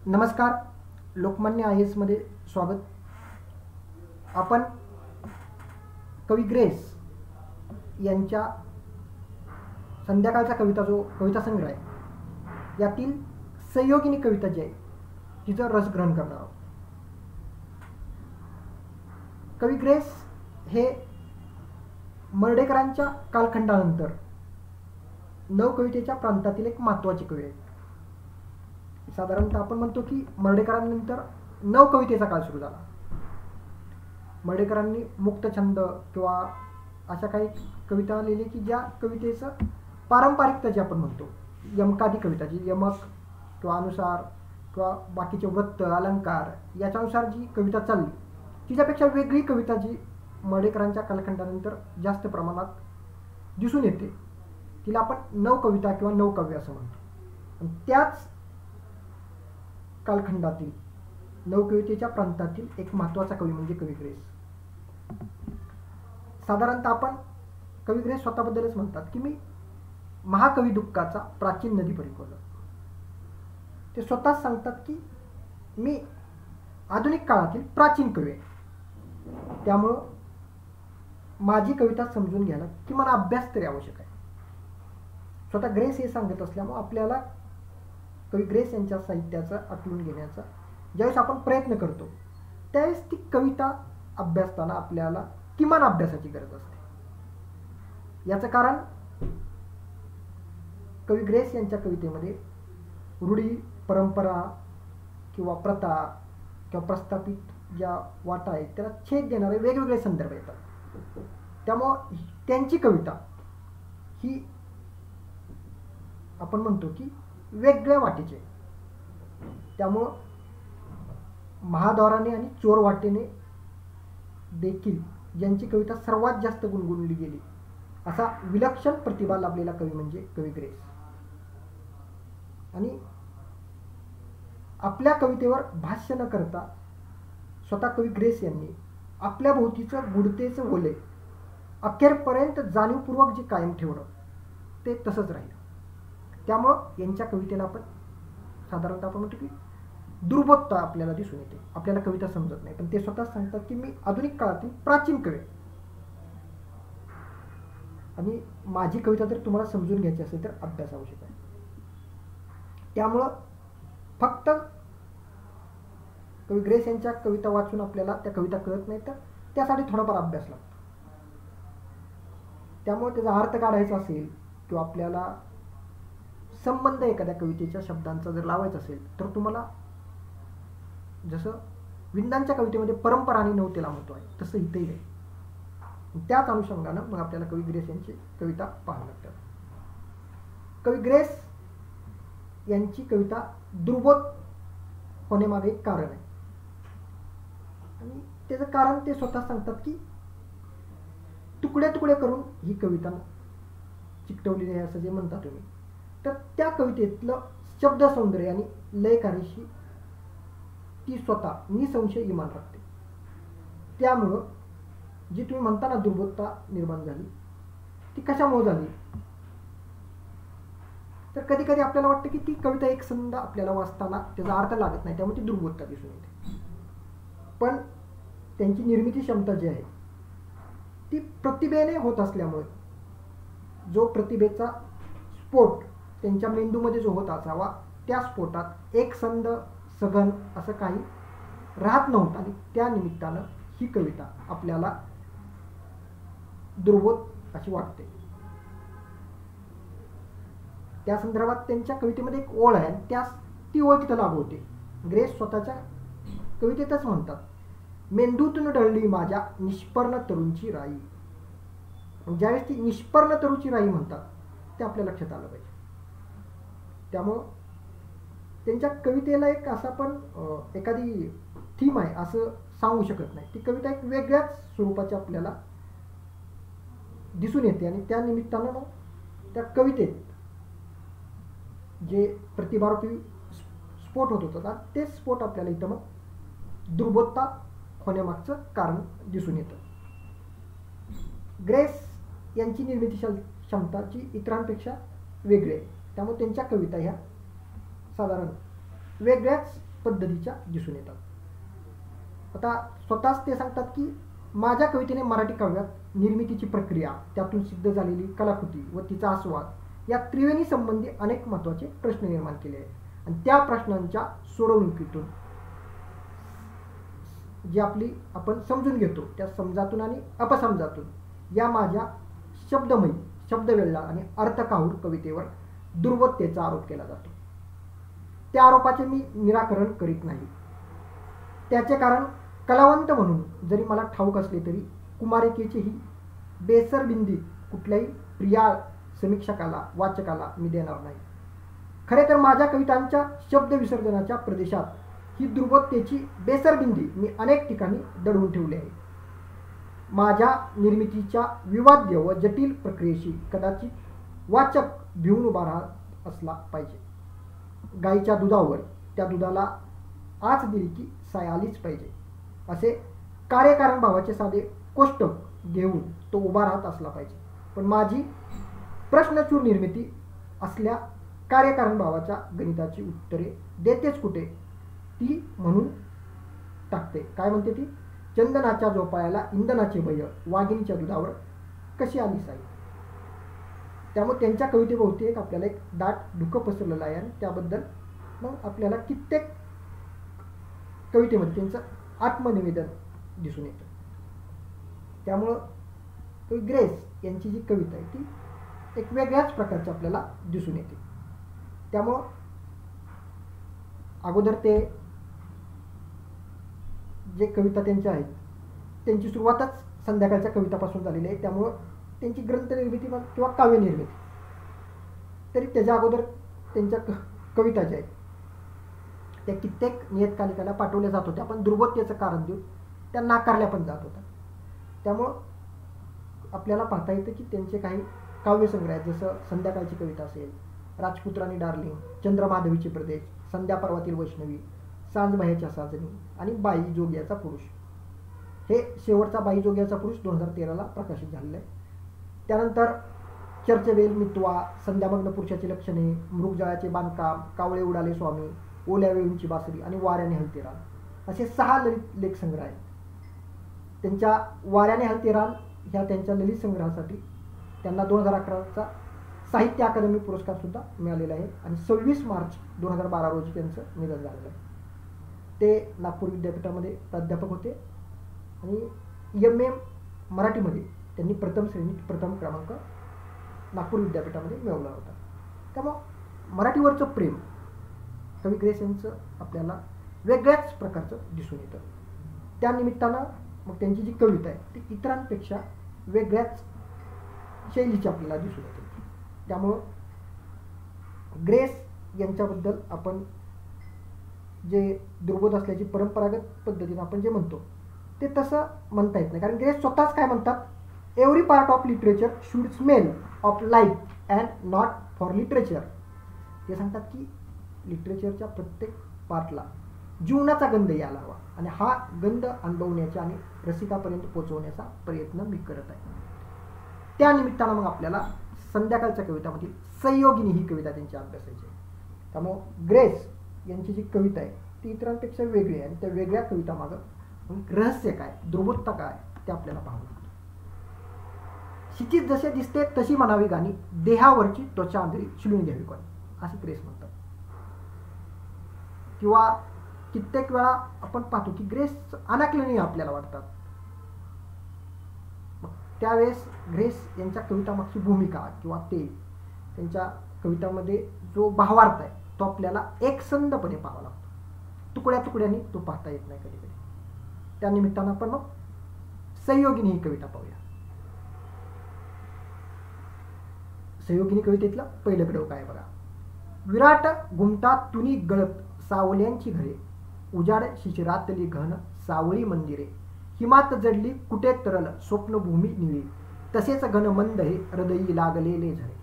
नमस्कार. लोकमान्य IAS मध्ये स्वागत. आपण कवी ग्रेस यांच्या संध्याकाळचा कविता जो कविता संग्रह आहे यातील संयोगिनी कविता जी आहे तिचं रसग्रहण करणार आहोत. कवी ग्रेस हे मर्ढेकरांच्या कालखंडानंतर नवकवितेच्या प्रांतातील एक महत्त्वाचे कवी आहेत. साधारणतः आपण म्हणतो की मर्ढेकरांनंतर नवकवितेचा काळ सुरू झाला. मर्ढेकरांनी मुक्तछंद किंवा अशा काही कविता लिहिली की ज्या कवितेचं पारंपरिकता जी आपण म्हणतो यमकादी कविता, जी यमक किंवा अनुसार किंवा बाकीचे वृत्त अलंकार याच्यानुसार जी कविता चालली तिच्यापेक्षा वेगळी कविता जी मर्ढेकरांच्या कालखंडानंतर जास्त प्रमाणात दिसून येते तिला आपण नवकविता किंवा नवकाव्य असं म्हणतो. आणि त्याच कालखंडातील नवकवितेच्या प्रांतातील एक महत्त्वाचा कवी म्हणजे कवी ग्रेस. साधारणतः आपण कवी ग्रेस स्वतःबद्दलच म्हणतात की मी महाकवी दुःखाचा प्राचीन नदी परिकोल. ते स्वतःच सांगतात की मी आधुनिक काळातील प्राचीन कवी आहे, त्यामुळं माझी कविता समजून घ्यायला किमान अभ्यास तरी आवश्यक आहे. स्वतः ग्रेस हे सांगत असल्यामुळे आपल्याला कवी ग्रेस यांच्या साहित्याचं आठवून घेण्याचा ज्यावेळेस आपण प्रयत्न करतो त्यावेळेस ती कविता अभ्यासताना आपल्याला किमान अभ्यासाची गरज असते. याचं कारण कवी ग्रेस यांच्या कवितेमध्ये रूढी, परंपरा किंवा प्रथा किंवा प्रस्थापित ज्या वाटा आहेत त्याला छेद देणारे वेगवेगळे संदर्भ येतात. त्यामुळं त्यांची कविता ही आपण म्हणतो की वेगळ्या वाटेचे. त्यामुळं महाद्वाराने आणि चोर वाटेने देखील ज्यांची कविता सर्वात जास्त गुणगुणली गेली असा विलक्षण प्रतिभा लाभलेला कवी म्हणजे कवी ग्रेस. आणि आपल्या कवितेवर भाष्य न करता स्वतः कवी ग्रेस यांनी आपल्या भोवतीचं गुढतेचं ओले अखेरपर्यंत जाणीवपूर्वक जे कायम ठेवणं ते तसंच राहिलं. त्यामुळं यांच्या कवितेला आपण साधारणतः आपण म्हणतो की दुर्बोधता आपल्याला दिसून येते. आपल्याला कविता समजत नाही, पण ते स्वतः सांगतात की मी आधुनिक काळातील प्राचीन कवी आणि माझी कविता जर तुम्हाला समजून घ्यायची असेल तर अभ्यास आवश्यक आहे. त्यामुळं फक्त कवी ग्रेस यांच्या कविता वाचून आपल्याला त्या कविता कळत नाही, तर त्यासाठी थोडाफार अभ्यास लागतो. त्यामुळे त्याचा अर्थ काढायचा असेल किंवा आपल्याला संबंध एखाद्या कवितेच्या शब्दांचा जर लावायचा असेल तर तुम्हाला जसं विंदांच्या कवितेमध्ये परंपरा आणि नवतेला महत्त्व आहे तसं इथेही आहे. त्याच अनुषंगानं मग आपल्याला कवी ग्रेस यांची कविता पाहावी लागतात. कवी ग्रेस यांची कविता दुर्बोध होण्यामागे एक कारण आहे आणि त्याचं कारण ते स्वतः सांगतात की तुकडे तुकडे करून ही कविता चिकटवलेली आहे असं जे म्हणता तुम्ही, तर त्या कवितेतलं शब्द सौंदर्य आणि लयकारीशी ती स्वतः निसंशय इमान राखते. त्यामुळं जी तुम्ही म्हणता ना दुर्बोधता निर्माण झाली ती कशामुळे झाली, तर कधी कधी आपल्याला वाटतं की ती कविता एक संद आपल्याला वाचताना त्याचा अर्थ लागत नाही, त्यामुळे ती दुर्बोधता दिसून येते. पण त्यांची निर्मिती क्षमता जी आहे ती प्रतिभेने होत असल्यामुळे जो प्रतिभेचा स्फोट त्यांच्या मेंदूमध्ये जो होत असावा त्या स्फोटात एक संद सघन असं काही राहत नव्हतं आणि त्या निमित्तानं ही कविता आपल्याला दुर्बोध अशी वाटते. त्या संदर्भात त्यांच्या कवितेमध्ये एक ओळ आहे, त्यास ती ओळ तिथं लागू होते. ग्रेस स्वतःच्या कवितेतच म्हणतात, मेंदूतून ढळली माझ्या निष्पर्ण तरुंची राई. ज्यावेळेस ती निष्पर्ण तरुची राई म्हणतात ते आपल्या लक्षात आलं पाहिजे. त्यामुळं त्यांच्या कवितेला एक असा पण एखादी थीम आहे असं सांगू शकत नाही. ती कविता एक वेगळ्याच स्वरूपाची आपल्याला दिसून येते आणि त्या निमित्तानं मग त्या कवितेत जे प्रतिभारूपी स्फोट होत होता ते स्फोट आपल्याला इथं मग दुर्बोधता होण्यामागचं कारण दिसून येतं. ग्रेस यांची निर्मिती क्षमताची इतरांपेक्षा वेगळी आहे, त्यामुळे त्यांच्या कविता ह्या साधारण वेगळ्याच पद्धतीच्या दिसून येतात. आता स्वतःच ते सांगतात की माझ्या कवितेने मराठी काव्यात निर्मितीची प्रक्रिया, त्यातून सिद्ध झालेली कलाकृती व तिचा आस्वाद या त्रिवेणी संबंधी अनेक महत्त्वाचे प्रश्न निर्माण केले आहेत आणि त्या प्रश्नांच्या सोडवणुकीतून जी आपली आपण समजून घेतो त्या समजातून आणि अपसमजातून या माझ्या शब्दमयी, शब्दवेल्ला आणि अर्थकाहूर कवितेवर दुर्बोधतेचा आरोप केला जातो. त्या आरोपाचे मी निराकरण करीत नाही. त्याचे कारण कलावंत म्हणून जरी मला ठाऊक असले तरी कुमारिकेची ही बेसरबिंदी कुठल्याही प्रिया समीक्षकाला, वाचकाला मी देणार नाही. खरे तर माझ्या कवितांच्या शब्द विसर्जनाच्या प्रदेशात ही दुर्बोधतेची बेसरबिंदी मी अनेक ठिकाणी दडवून ठेवली आहे. माझ्या निर्मितीच्या विवाद्य व जटिल प्रक्रियेशी कदाचित वाचक भिवून उभा राहत असला पाहिजे. गाईच्या दुधावर त्या दुधाला आच दिली की साय आलीच पाहिजे असे कार्यकारण भावाचे साधे कोष्टक घेऊन तो उभा राहत असला पाहिजे. पण माझी प्रश्नचूर निर्मिती असल्या कार्यकारण भावाच्या गणिताची उत्तरे देतेच कुठे, ती म्हणून टाकते. काय म्हणते ती? चंदनाच्या झोपाळ्याला इंधनाचे भय, वाघिणीच्या दुधावर कशी आली साई. त्यामुळे त्यांच्या कवितेभोवती एक आपल्याला एक दाट धुकं पसरलेलं आहे आणि त्याबद्दल मग आपल्याला कित्येक कवितेमध्ये त्यांचं आत्मनिवेदन दिसून येतं. त्यामुळं ग्रेस यांची जी कविता आहे ती एक वेगळ्याच प्रकारची आपल्याला दिसून येते. त्यामुळं अगोदर ते जे कविता त्यांच्या आहेत त्यांची सुरुवातच संध्याकाळच्या कवितापासून झालेली आहे. त्यामुळं त्यांची ग्रंथनिर्मिती किंवा काव्यनिर्मिती तरी त्याच्या अगोदर त्यांच्या कविता ज्या आहेत त्या कित्येक नियतकालिकाला पाठवल्या जात होत्या, पण दुर्बोधतेचं कारण देऊन त्या नाकारल्या पण जात होत्या. त्यामुळं आपल्याला पाहता येतं की त्यांचे काही काव्यसंग्रह आहेत, जसं संध्याकाळची कविता असेल, राजपुत्रानी डार्लिंग, चंद्रमाधवीचे प्रदेश, संध्या पर्वातील वैष्णवी, सांजबाह्याच्या साजनी आणि बाई जोग्याचा पुरुष. हे शेवटचा बाई जोग्याचा पुरुष 2013ला प्रकाशित झालेलं आहे. त्यानंतर चर्चवेल मितवा, संध्यामग्न पुरुषाची लक्षणे, मृगजळाचे बांधकाम, कावळे उडाले स्वामी, ओल्या वेळूंची बासरी आणि वाऱ्याने हलतेरान असे 6 ललित लेख संग्रह आहेत. त्यांच्या वाऱ्याने हलतेरान ह्या त्यांच्या ललित संग्रहासाठी त्यांना 2011चा साहित्य अकादमी पुरस्कार सुद्धा मिळालेला आहे आणि 26 मार्च 2012 रोजी त्यांचं निधन झालेलं आहे. ते नागपूर विद्यापीठामध्ये प्राध्यापक होते आणि MM मराठीमध्ये त्यांनी प्रथम क्रमांक नागपूर विद्यापीठामध्ये मिळवला होता. त्यामुळं मराठीवरचं प्रेम कवी ग्रेस यांचं आपल्याला वेगळ्याच प्रकारचं दिसून येतं. त्या निमित्तानं मग त्यांची जी कविता आहे ती इतरांपेक्षा वेगळ्याच शैलीची आपल्याला दिसून येते. त्यामुळं ग्रेस यांच्याबद्दल आपण जे दुर्बोध असल्याची परंपरागत पद्धतीने आपण जे म्हणतो ते तसं म्हणता येत नाही. कारण ग्रेस स्वतःच काय म्हणतात, every part of literature should smell of life and not for literature. ते सांगतात की लिटरेचरच्या प्रत्येक पार्टला जीवनाचा गंध यायला हवा आणि हा गंध अनुभवण्याचा आणि रसिकापर्यंत पोहोचवण्याचा प्रयत्न मी करत आहे. त्या निमित्तानं मग आपल्याला संध्याकाळच्या कवितामधील संयोगिनी ही कविता त्यांची अभ्यासायची आहे. त्यामुळं ग्रेस यांची जी कविता आहे ती इतरांपेक्षा वेगळी आहे आणि त्या वेगळ्या कविता मागं रहस्य काय, दुर्बोधता काय ते आपल्याला पाहावं लागतं. शिचित जसे दिसते तशी म्हणावी गाणी, देहावरची त्वचा आंधळी शिलून घ्यावी कोणी, अशी ग्रेस म्हणतात. किंवा कित्येक वेळा आपण पाहतो की ग्रेस अनाकलनीय आपल्याला वाटतात. त्यावेळेस ग्रेस यांच्या कवितामागची भूमिका किंवा ते त्यांच्या कवितामध्ये जो भावार्थ आहे तो आपल्याला एकसंधपणे पाहावा लागतो. तुकड्या तुकड्यांनी तो पाहता येत नाही कधी कधी. त्या निमित्तानं आपण मग संयोगिनी ही कविता पाहूया. संयोगिनी कवितेतलं पहिलं कडव काय बघा. विराट घुमटा तुनी गळत सावल्यांची घरे, उजाड शिशिरातली घन सावळी मंदिरे, हिमात जडली कुठे तरल स्वप्नभूमी निवे, तसेच घन मंद हे हृदयी लागलेले झरे.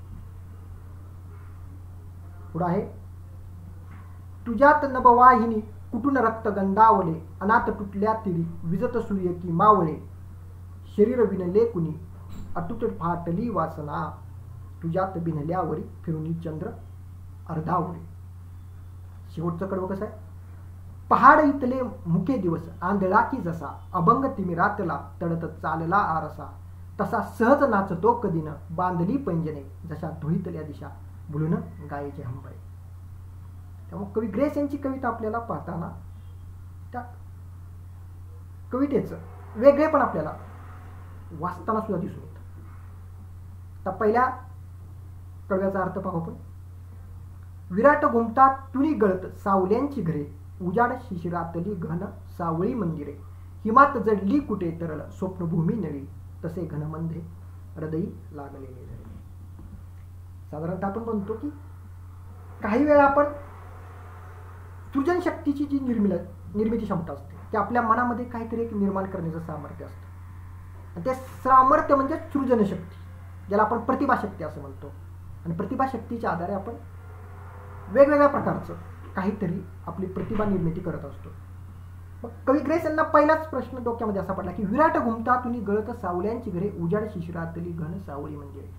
पुढं आहे. तुझ्यात नभवाहिनी कुठून रक्त गंधावले, अनाथ तुटल्या तिरी विजत सूर्य की मावळे, शरीर विणले कुणी अटूट फाटली वासना, तुझ्यात बिनल्यावरी फिरुनी चंद्र अर्धावले. शेवटचं कडवं कसं आहे. पहाड इथले मुके दिवस आंधळा की जसा अभंग तिमिरातला तडत चालला आरसा तसा सहज नाचतो कधीन बांधली पैंजने जशा धुळीतल्या दिशा बुलून गायीचे हंबरे. त्यामुळे कवी ग्रेस यांची कविता आपल्याला पाहताना त्या कवितेचं वेगळेपण आपल्याला वाचताना सुद्धा दिसून येतं. आता पहिल्या कडव्याचा अर्थ पाहू आपण. विराट घुमतात तुनी गळत सावल्यांची घरे उजाड शिशिरातली घन सावळी मंदिरे हिमात जडली कुठे तरल स्वप्नभूमी नळी तसे घनमंदे हृदयी लागलेले झाले. साधारणतः आपण म्हणतो की काही वेळा आपण सृजन शक्तीची जी निर्मिती क्षमता असते की आपल्या मनामध्ये काहीतरी एक निर्माण करण्याचं सामर्थ्य असतं आणि ते सामर्थ्य म्हणजे सृजन शक्ती, ज्याला आपण प्रतिभाशक्ती असं म्हणतो. आणि प्रतिभाशक्तीच्या आधारे आपण वेगवेगळ्या प्रकारचं काहीतरी आपली प्रतिभा निर्मिती करत असतो. मग कवी ग्रेस यांना पहिलाच प्रश्न डोक्यामध्ये असा पडला की विराट घुमता तुनी गळत सावल्यांची घरे उजाड शिशिरातली घन सावळी मंदिरे.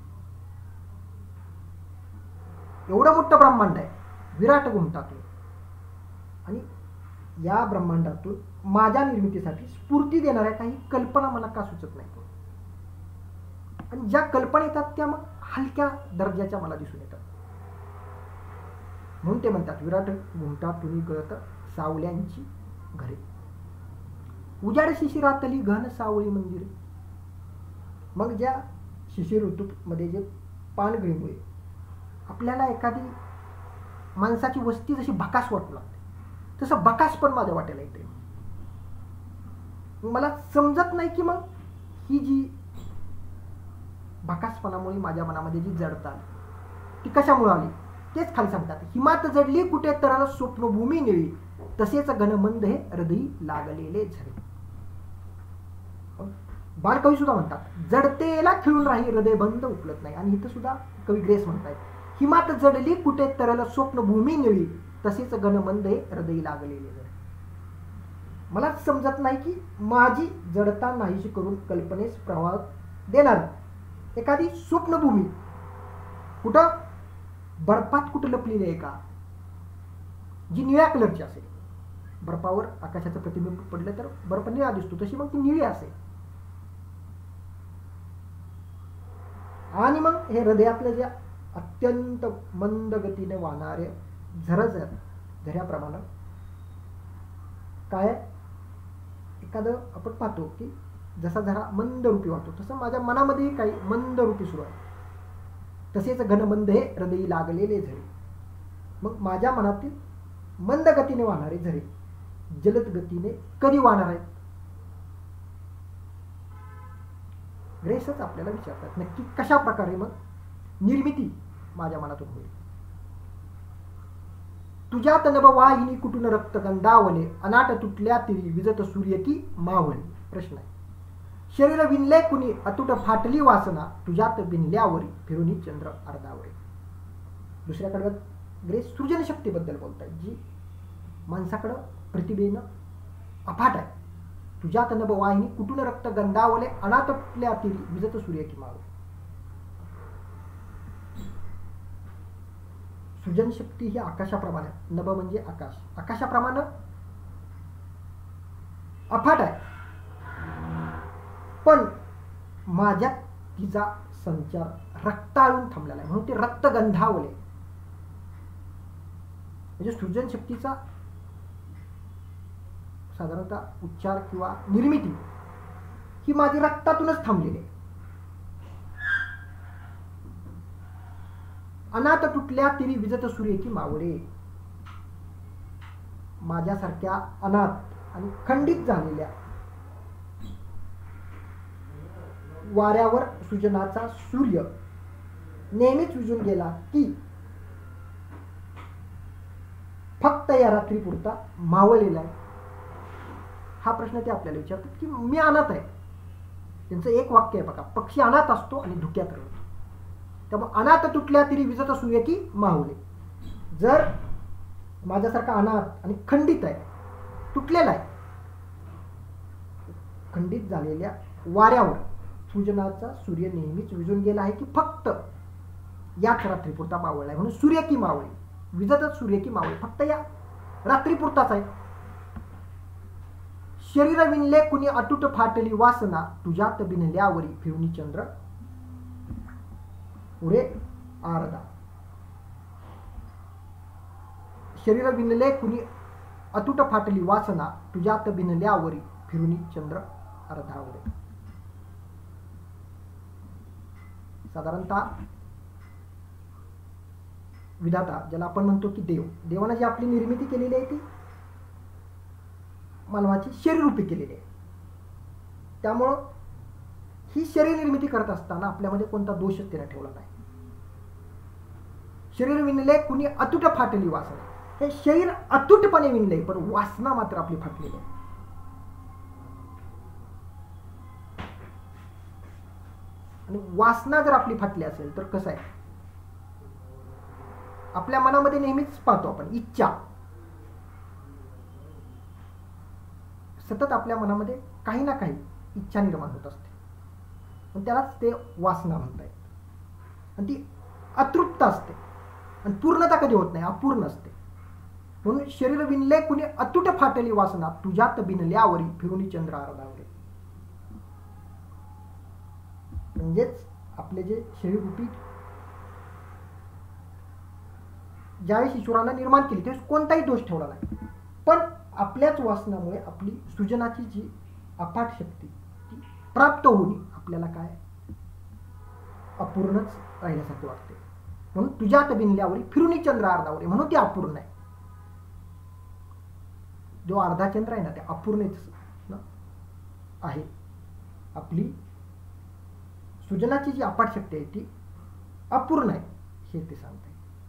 एवढं मोठं ब्रह्मांड आहे, विराट घुमतातून, आणि या ब्रह्मांडातून माझ्या निर्मितीसाठी स्फूर्ती देणाऱ्या काही कल्पना मला का सुचत नाही. आणि ज्या कल्पना येतात त्या मग हलक्या दर्जाच्या मला दिसून येतात. म्हणून ते म्हणतात विराट घुमतात तुम्ही गळत सावल्यांची घरे उजाड शिशिरातली घन सावळी मंदिरे. मग ज्या शिशिर ऋतूमध्ये जे पानगळीमुळे आपल्याला एखादी माणसाची वस्ती जशी भकास वाटू लागते तसं भकास पण माझ्या वाट्याला येते. मला समजत नाही की मग ही जी भकासपणामुळे माझ्या मनामध्ये जी जडता ती कशामुळे आली. तेच खाली सांगतात. हिमात जडली कुठे तरल स्वप्नभूमी निळी तसेच घनमंद हे हृदयी लागलेले झरे. बालकवी सुद्धा म्हणतात जडतेला खिळून राही हृदय बंद उकलत नाही. आणि इथं सुद्धा कवी ग्रेस म्हणतायत हिमात जडली कुठे तरल स्वप्नभूमी निळी तसेच घनमंद हे हृदयी लागलेले झरे. मला समजत नाही की माझी जडता नाहीशी करून कल्पनेस प्रवाह देणार एखादी स्वप्नभूमी कुठं बर्फात कुठं लपलेली आहे का, जी निळ्या कलरची असेल. बर्फावर आकाशाचं प्रतिबिंब पडलं तर बर्फ निळा दिसतो, तशी मग ती निळी असेल. आणि मग हे हृदयातलं जे अत्यंत मंद गतीने वाहणारे झऱ्याप्रमाणे काय एखादं आपण पाहतो की जसा झरा मंद रूपी वाहतो तसं माझ्या मनामध्ये काही मंद रूपी सुरू आहे. तसेच घनमंद हे हृदयी लागलेले झरे. मग माझ्या मनातील मंद गतीने वाहणारे झरे जलद गतीने कधी वाहणार आहेत. ग्रेसच आपल्याला विचारतात नक्की कशा प्रकारे मग निर्मिती माझ्या मनातून होईल. तुझ्यात नभवाहिनी कुठून रक्त गंधावले अनाट तुटल्या तिरी विजत सूर्य की मावळी. प्रश्न आहे. शरीर विणले कुणी अतुट फाटली वासना तुझ्यात बिनल्यावरी फिरुनी चंद्र अर्धावरे. दुसऱ्या कडव्यात ग्रेस सृजनशक्तीबद्दल बोलतायत जी माणसाकडं प्रतिभेनं अफाट आहे. तुझ्यात नभवाहिनी कुठून रक्त गंधावले अनाथ तुटल्या तिरी विजत सूर्य की मावळी. सृजनशक्ती ही आकाशाप्रमाणे, नभ म्हणजे आकाश, आकाशाप्रमाणे अफाट आहे. पण माझ्यात तिचा संचार रक्ताळून थांबलेला आहे म्हणून ते रक्त गंधावले. म्हणजे सृजनशक्तीचा साधारणतः उच्चार किंवा निर्मिती ही माझी रक्तातूनच थांबलेली आहे. अनाथ तुटल्या तिरी विजत सूर्य की मावळे. माझ्यासारख्या अनाथ आणि खंडित झालेल्या वाऱ्यावर सृजनाचा सूर्य नेहमीच विझून गेला की फक्त या रात्रीपुरता मावळलेला आहे. हा प्रश्न ते आपल्याला विचारतात की मी अनाथ आहे. त्यांचं एक वाक्य आहे बघा, पक्षी अनाथ असतो आणि धुक्यात रडतो. त्यामुळे अनाथ तुटल्या तरी विजत सूर्य की मावळे. जर माझ्यासारखा अनाथ आणि खंडित आहे, तुटलेला आहे, खंडित झालेल्या वाऱ्यावर सृजनाचा सूर्य नेहमीच विझून गेला आहे की फक्त याच रात्रीपुरता मावळला आहे. म्हणून सूर्य की मावळी, विजतच सूर्य की मावळी, फक्त या रात्रीपुरताच आहे. शरीर विणले कुणी अतूट फाटली वासना तुझ्यात बिनल्यावरी फिरुनी चंद्र उरे आरदा. शरीर विणले कुणी अतूट फाटली वासना तुझ्यात बिनल्यावरी फिरुनी चंद्र अर्धा उरे. साधारणतः विधाता ज्याला आपण म्हणतो की देवानं जी आपली निर्मिती केलेली आहे ती मानवाची शरीररूपी केलेली आहे. त्यामुळं ही शरीर निर्मिती करत असताना आपल्यामध्ये कोणता दोषच त्याने ठेवला नाही. शरीर विणले कुणी अतूट फाटली वासना. हे शरीर अतूटपणे विणले पण वासना मात्र आपली फाटलेली आहे. आणि वासना जर आपली फाटली असेल तर कसं आहे, आपल्या मनामध्ये नेहमीच पाहतो आपण इच्छा. सतत आपल्या मनामध्ये काही ना काही इच्छा निर्माण होत असते. पण त्यालाच ते वासना म्हणतायत. आणि ती अतृप्त असते आणि पूर्णता कधी होत नाही, अपूर्ण असते. म्हणून शरीर विणले कुणी अतूट फाटली वासना तुझ्यात बिनल्यावरी फिरुनी चंद्र आरदावरे. म्हणजेच आपले जे शरीररूपी ज्यावेळेस ईश्वरानं निर्माण केली त्यावेळेस कोणताही दोष ठेवला नाही. पण आपल्याच वासनामुळे आपली सृजनाची जी अफाट शक्ती ती प्राप्त होऊन आपल्याला काय अपूर्णच राहिल्यासारखे वाटते. म्हणून तुझ्यात बिनल्यावरी फिरुनी चंद्र अर्धावरे म्हणून ते अपूर्ण आहे. जो अर्धा चंद्र आहे ना ते अपूर्णच आहे. आपली सृजनाची जी अफाट शक्ती आहे ती अपूर्ण आहे हे ते सांगते.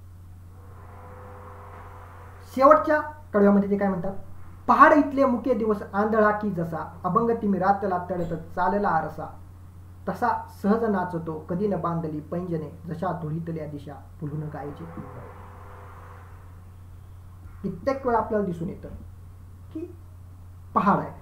शेवटच्या कडव्यामध्ये ते काय म्हणतात, पहाड इथले मुके दिवस आंधळा की जसा अभंग तिमिरातला तडत चालला आरसा तसा सहज नाचतो कधी न बांधली पैंजने जशा धुळीतल्या दिशा फुलून गायचे. कित्येक वेळा आपल्याला दिसून येतं की पहाड आहे.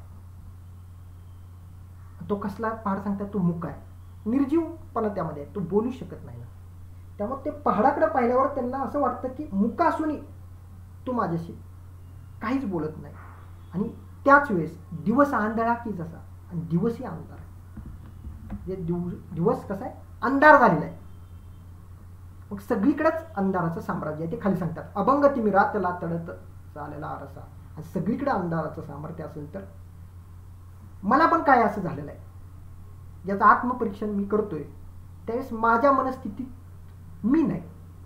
तो कसला पहाड सांगतात, तो मुका आहे, निर्जीवपणा त्यामध्ये आहे, तो बोलू शकत नाही ना. त्यामुळे ते पहाडाकडे पाहिल्यावर त्यांना असं वाटतं की मुका असूनही तो माझ्याशी काहीच बोलत नाही. आणि त्याच वेळेस दिवस आंधळा की जसा, आणि दिवसही अंधार आहे. दिवस कसा आहे, अंधार झालेला आहे. मग सगळीकडेच अंधाराचं साम्राज्य आहे. ते खाली सांगतात अभंग तिमिरातला तडत चालला आरसा. आणि सगळीकडे अंधाराचं सामर्थ्य असेल तर मला पण काय असं झालेलं आहे ज्याचं आत्मपरीक्षण मी करतोय त्यावेळेस माझ्या मनस्थितीत मी नाही,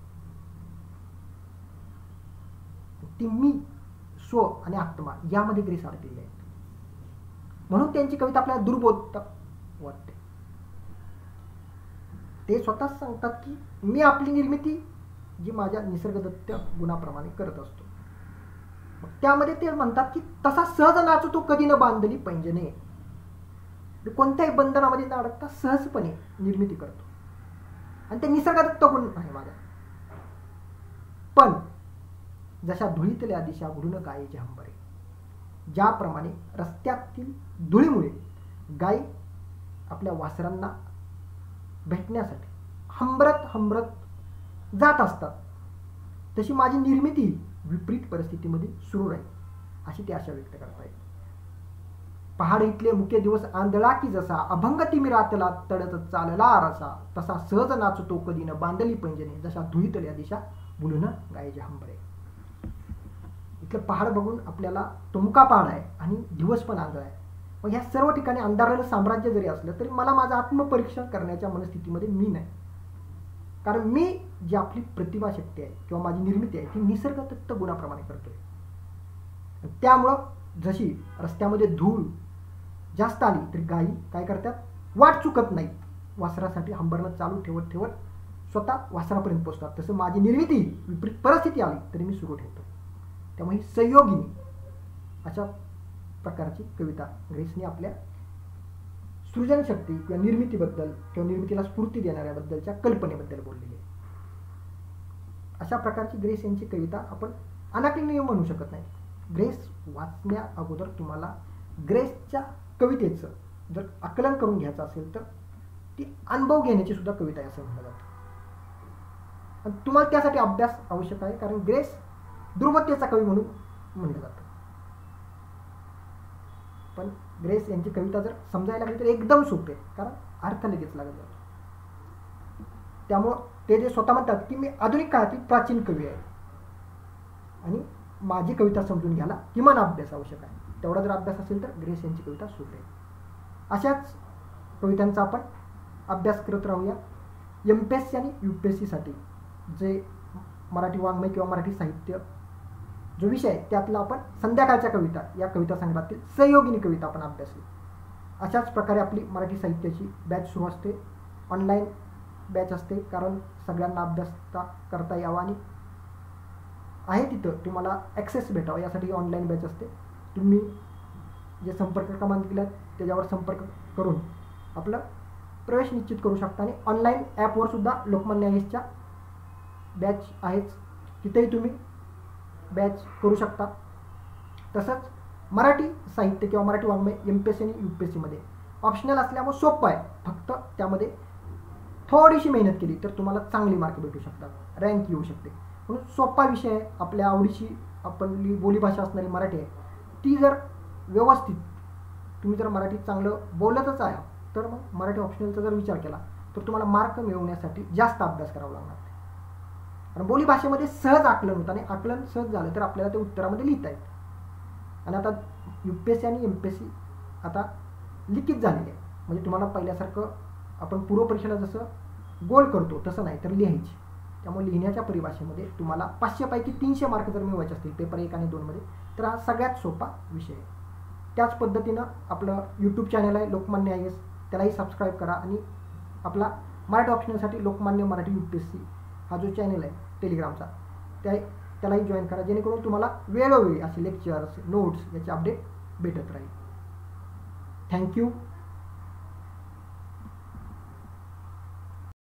ती मी स्व आणि आत्मा यामध्ये ग्रेस अडकलेले आहेत. म्हणून त्यांची कविता आपल्याला दुर्बोध वाटते. ते स्वतःच सांगतात की मी आपली निर्मिती जी माझ्या निसर्गदत्त गुणाप्रमाणे करत असतो. त्यामध्ये ते म्हणतात की तसा सहज नाचतो कधी न बांधली पैंजने. कोणत्याही बंधनामध्ये न अडकता सहजपणे निर्मिती करतो. आणि ते निसर्गदत्त गुण आहे माझा. पण जशा धुळीतल्या दिशा बुडून गायीचे हंबरे. ज्याप्रमाणे रस्त्यातील धुळीमुळे गायी आपल्या वासरांना भेटण्यासाठी हंबरत हंबरत जात असतात, तशी माझी निर्मिती विपरीत परिस्थितीमध्ये सुरू राहील अशी ते आशा व्यक्त करतायत. पहाड इथले मुके दिवस आंधळा की जसा अभंग तिमिरातला तडत चालला आरसा तसा सहज नाचतो कधी न बांधली पैंजने जशा धुळीतल्या दिशा बुलून गायीचे हंबरे. इथलं पहाड बघून आपल्याला तो मुका पहाड आहे आणि दिवस पण आंधळा आहे. मग ह्या सर्व ठिकाणी अंधाराचं साम्राज्य जरी असलं तरी मला माझं आत्मपरीक्षण करण्याच्या मनस्थितीमध्ये मी नाही. कारण मी जी आपली प्रतिभा शक्ती आहे किंवा माझी निर्मिती आहे ती निसर्गदत्त गुणाप्रमाणे करतोय. त्यामुळं जशी रस्त्यामध्ये धूळ जास्त आली तरी गायी काय करतात, वाट चुकत नाहीत. वासरासाठी हंबरणं चालू ठेवत ठेवत स्वतः वासरापर्यंत पोहोचतात. तसं माझी निर्मिती विपरीत परिस्थिती आली तरी मी सुरू ठेवतो. त्यामुळे ही संयोगिनी अशा प्रकारची कविता ग्रेसने आपल्या सृजनशक्ती किंवा निर्मितीबद्दल किंवा निर्मितीला स्फूर्ती देणाऱ्याबद्दलच्या कल्पनेबद्दल बोललेली आहे. अशा प्रकारची ग्रेस यांची कविता आपण अनाकलनीय म्हणू शकत नाही. ग्रेस वाचण्या अगोदर तुम्हाला ग्रेसच्या कवितेचं जर आकलन करून घ्यायचं असेल तर ती अनुभव घेण्याची सुद्धा कविता आहे असं म्हणलं जातं. आणि तुम्हाला त्यासाठी अभ्यास आवश्यक आहे, कारण ग्रेस दुर्बलतेचा कवी म्हणून म्हणलं जातं. पण ग्रेस यांची कविता जर समजायला लागली तर एकदम सोपे, कारण अर्थ लगेच लागत जातो. त्यामुळं ते जे स्वतः म्हणतात की मी आधुनिक काळातील प्राचीन कवी आहे आणि माझी कविता समजून घ्यायला किमान अभ्यास आवश्यक आहे. तेवढा जर अभ्यास असेल तर ग्रेस यांची कविता सोपी आहे. अशाच कवितांचा आपण अभ्यास करत राहूया. MPSC आणि UPSCसाठी जे मराठी वाङ्मय किंवा मराठी साहित्य जो विषय आहे त्यातला आपण संध्याकाळच्या कविता या कविता संग्रहातील सहयोगिनी कविता आपण अभ्यासली. अशाच प्रकारे आपली मराठी साहित्याची बॅच सुरू असते. ऑनलाईन बॅच असते, कारण सगळ्यांना अभ्यास करता यावा आणि आहे तिथं तुम्हाला ॲक्सेस भेटावा यासाठी ऑनलाईन बॅच असते. तुम्ही जे संपर्क क्रमांक दिले आहेत त्याच्यावर संपर्क करून आपलं प्रवेश निश्चित करू शकता. आणि ऑनलाईन ॲपवर सुद्धा लोकमान्य आयएसच्या बॅच आहेच, तिथेही तुम्ही बॅच करू शकता. तसंच मराठी साहित्य किंवा मराठी वाङ्मय MPSC आणि UPSCमध्ये ऑप्शनल असल्यामुळे सोपं आहे. फक्त त्यामध्ये थोडीशी मेहनत केली तर तुम्हाला चांगली मार्क भेटू शकतात, रँक येऊ शकते. म्हणून सोपा विषय आहे, आपल्या आवडीची आपली बोलीभाषा असणारी मराठी आहे, ती जर व्यवस्थित तुम्ही जर मराठी चांगलं बोलतच आहे तर मग मराठी ऑप्शनलचा जर विचार केला तर तुम्हाला मार्क मिळवण्यासाठी जास्त अभ्यास करावा लागणार. कारण बोलीभाषेमध्ये सहज आकलन होतं आणि आकलन सहज झालं तर आपल्याला ते उत्तरामध्ये लिहिता येतं. आणि आता UPSC आणि MPSC आता लिखित झालेले आहे, म्हणजे तुम्हाला पहिल्यासारखं आपण पूर्वपरीक्षेला जसं गोल करतो तसं नाही तर लिहायची. त्यामुळे लिहिण्याच्या परिभाषेमध्ये तुम्हाला 500 पैकी 300 मार्क जर मिळवायचे असतील पेपर 1 आणि 2 मध्ये तर हा सगळ्यात सोपा विषय आहे. त्याच पद्धतीनं आपलं YouTube चॅनल आहे लोकमान्य IAS, त्यालाही सबस्क्राईब करा. आणि आपला मराठी ऑप्शनलसाठी लोकमान्य मराठी UPSC हा जो चॅनल आहे टेलिग्रामचा त्यालाही जॉईन करा, जेणेकरून तुम्हाला वेळोवेळी असे लेक्चर्स नोट्स याचे अपडेट भेटत राहील. थँक्यू.